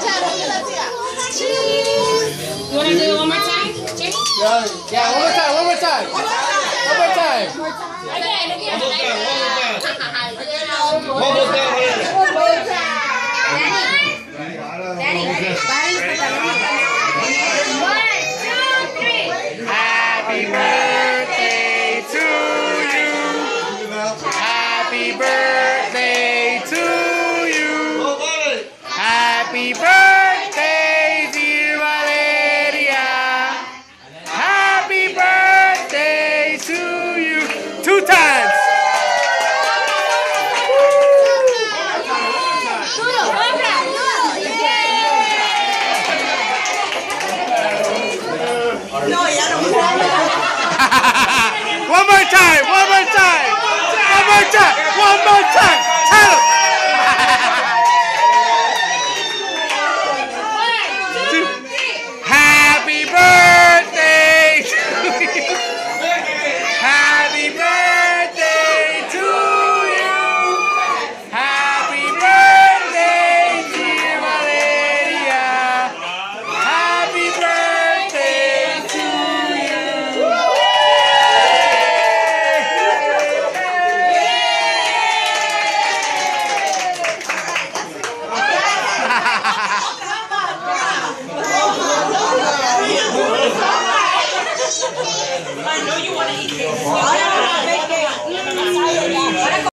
You want to do it one more time? Jenny? Yeah, one more time, one more time. One more time. Again. Danny. One, two, three. Happy birthday to you. Happy birthday to you. Happy birthday, dear Valeria. Happy birthday to you. 2 times. One more time, one more time, one more time, one more time. Tell him. Happy birthday to you. Happy birthday to you. Happy birthday, dear Valeria. Happy birthday to you. I know you want to eat this.